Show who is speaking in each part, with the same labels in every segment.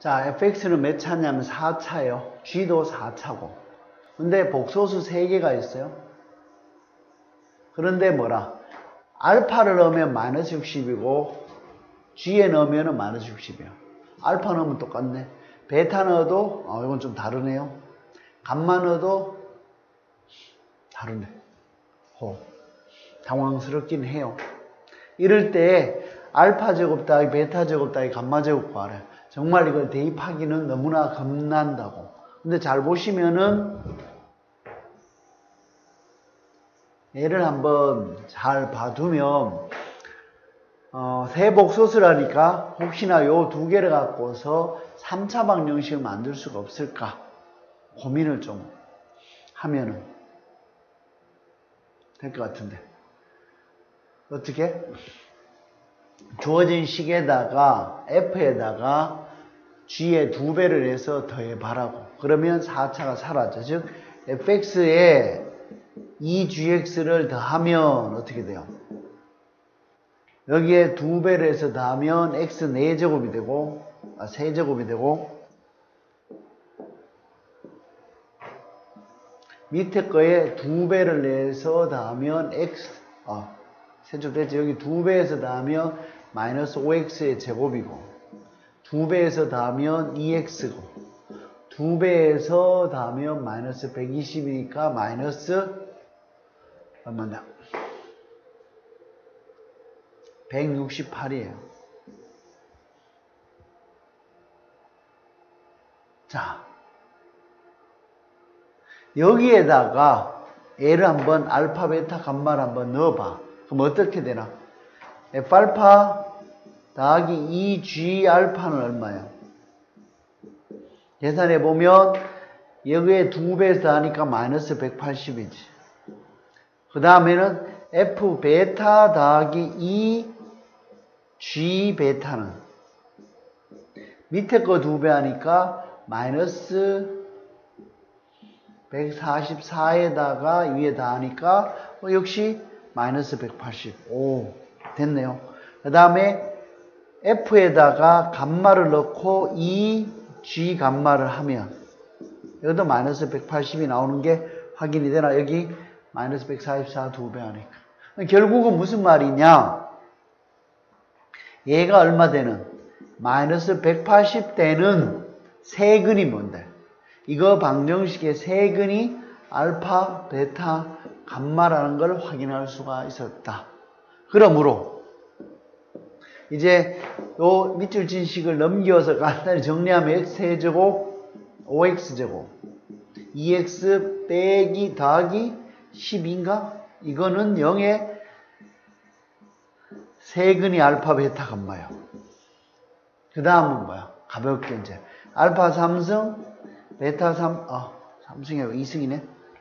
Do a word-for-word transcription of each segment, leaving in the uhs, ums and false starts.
Speaker 1: 자, 에프엑스는 몇 차냐면 사 차예요. G도 사 차고. 근데 복소수 세 개가 있어요. 그런데 뭐라? 알파를 넣으면 마이너스 육십이고 G에 넣으면 마이너스 육십이에요. 알파 넣으면 똑같네. 베타 넣어도 어, 이건 좀 다르네요. 감마 넣어도 다르네. 호. 당황스럽긴 해요. 이럴 때 알파 제곱 더하기 베타 제곱 더하기 감마 제곱 구하래요. 정말 이걸 대입하기는 너무나 겁난다고. 근데 잘 보시면은 얘를 한번 잘 봐두면 어, 세복소수라니까 혹시나 요 두 개를 갖고서 삼 차 방정식을 만들 수가 없을까 고민을 좀 하면은 될 것 같은데 어떻게? 주어진 식에다가 F에다가 G의 두 배를 해서 더해봐라고. 그러면 사 차가 사라져. 즉 에프엑스에 이 지엑스를 더하면 어떻게 돼요? 여기에 두 배를 해서 더하면 X 네 제곱이 되고 아, 세 제곱이 되고 밑에 거에 두 배를 내서 더하면 X 아, 세제곱 됐지. 여기 두 배에서 더하면 마이너스 오 엑스의 제곱이고 두 배에서 더하면 이 엑스고 두 배에서 더하면 마이너스 백이십이니까 마이너스 얼마냐? 백육십팔이에요. 자, 여기에다가 얘를 한번 알파, 베타, 감마를 한번 넣어봐. 그럼 어떻게 되나? F알파 더하기 이 지 알파는 얼마예요? 계산해보면 여기에 두 배에서 하니까 마이너스 백팔십이지. 그 다음에는 F 베타 더하기 이 지 베타는 밑에 거 두 배 하니까 마이너스 백사십사에다가 위에 다 하니까 어, 역시 마이너스 백팔십. 오, 됐네요. 그 다음에 F에다가 감마를 넣고 이 지 감마를 하면 여기도 마이너스 백팔십이 나오는 게 확인이 되나? 여기 마이너스 백사십사 두 배 하니까. 결국은 무슨 말이냐? 얘가 얼마 되는? 마이너스 백팔십 되는 세근이 뭔데? 이거 방정식의 세근이 알파, 베타, 감마라는 걸 확인할 수가 있었다. 그러므로 이제 요 밑줄 친 식을 넘겨서 간단히 정리하면 x 세제곱 오 엑스 제곱 이 엑스 빼기 더하기 십인가? 이거는 영의 세근이 알파, 베타, 감마요. 그 다음은 뭐야? 가볍게 이제 알파 삼 승, 베타 삼, 아, 삼 승이고 이 승이네.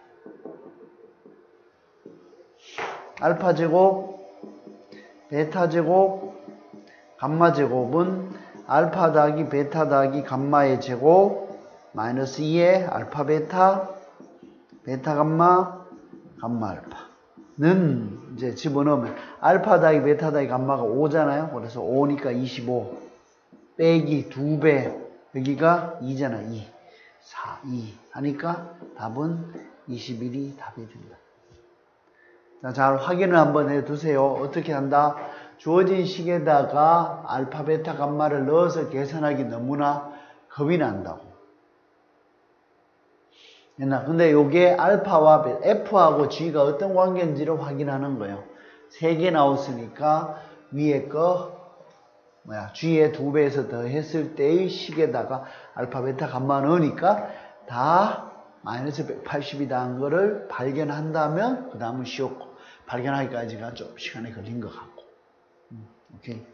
Speaker 1: 알파 제곱, 베타 제곱, 감마 제곱은 알파 더하기 베타 더하기 감마의 제곱 마이너스 이에 알파 베타, 베타 감마, 감마 알파는 이제 집어넣으면 알파 더하기 베타 더하기 감마가 오잖아요. 그래서 오니까 이십오 빼기 두 배 여기가 이잖아. 이, 사, 이 하니까 답은 이십일이 답이 된다. 자, 잘 확인을 한번 해두세요. 어떻게 한다? 주어진 식에다가 알파, 베타, 감마를 넣어서 계산하기 너무나 겁이 난다고. 근데 요게 알파와 베타, F하고 G가 어떤 관계인지를 확인하는 거예요. 세 개 나왔으니까 위에 거 뭐야 G의 두 배에서 더 했을 때의 식에다가 알파, 베타, 감마 넣으니까 다 마이너스 백팔십이다 한 거를 발견한다면 그 다음은 쉬웠고 발견하기까지가 좀 시간이 걸린 것 같고 음, 오케이.